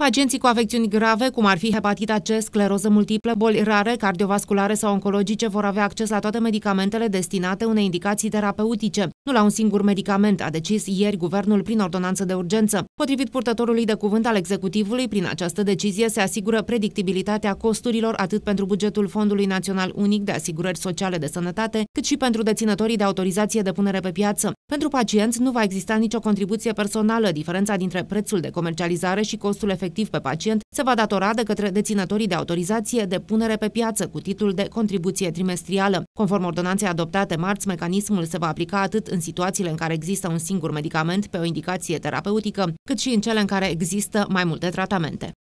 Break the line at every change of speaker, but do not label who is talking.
Pacienții cu afecțiuni grave, cum ar fi hepatita C, scleroză multiplă, boli rare, cardiovasculare sau oncologice, vor avea acces la toate medicamentele destinate unei indicații terapeutice, nu la un singur medicament, a decis ieri guvernul prin ordonanță de urgență. Potrivit purtătorului de cuvânt al executivului, prin această decizie se asigură predictibilitatea costurilor atât pentru bugetul Fondului Național Unic de Asigurări Sociale de Sănătate, cât și pentru deținătorii de autorizație de punere pe piață. Pentru pacienți nu va exista nicio contribuție personală. Diferența dintre prețul de comercializare și costul efectiv pe pacient se va datora de către deținătorii de autorizație de punere pe piață cu titlul de contribuție trimestrială. Conform ordonanței adoptate marți, mecanismul se va aplica atât în situațiile în care există un singur medicament pe o indicație terapeutică, cât și în cele în care există mai multe tratamente.